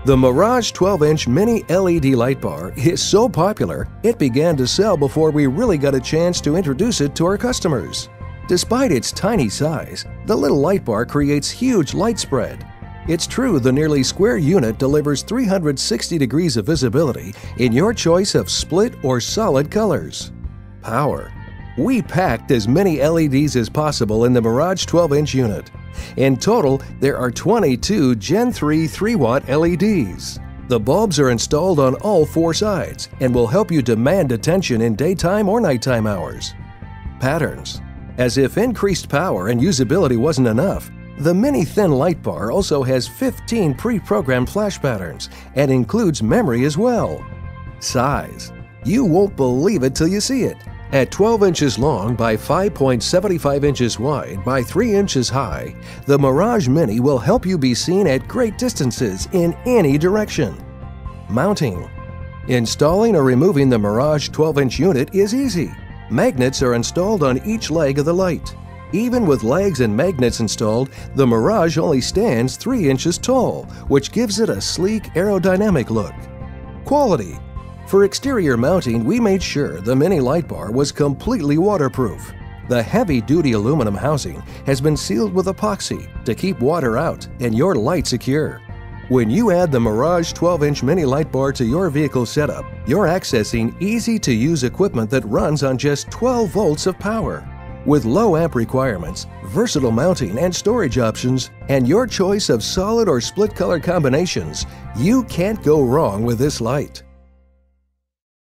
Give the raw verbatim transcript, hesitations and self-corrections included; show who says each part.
Speaker 1: The Mirage twelve inch Mini L E D light bar is so popular, it began to sell before we really got a chance to introduce it to our customers. Despite its tiny size, the little light bar creates huge light spread. It's true the nearly square unit delivers three hundred sixty degrees of visibility in your choice of split or solid colors. Power. We packed as many L E Ds as possible in the Mirage twelve inch unit. In total, there are twenty-two Gen three three watt L E Ds. The bulbs are installed on all four sides and will help you demand attention in daytime or nighttime hours. Patterns. As if increased power and usability wasn't enough, the mini thin light bar also has fifteen pre-programmed flash patterns and includes memory as well. Size. You won't believe it till you see it. At twelve inches long by five point seven five inches wide by three inches high, the Mirage Mini will help you be seen at great distances in any direction. Mounting. Installing or removing the Mirage twelve inch unit is easy. Magnets are installed on each leg of the light. Even with legs and magnets installed, the Mirage only stands three inches tall, which gives it a sleek, aerodynamic look. Quality. For exterior mounting, we made sure the mini light bar was completely waterproof. The heavy-duty aluminum housing has been sealed with epoxy to keep water out and your light secure. When you add the Mirage twelve inch mini light bar to your vehicle setup, you're accessing easy-to-use equipment that runs on just twelve volts of power. With low amp requirements, versatile mounting and storage options, and your choice of solid or split color combinations, you can't go wrong with this light.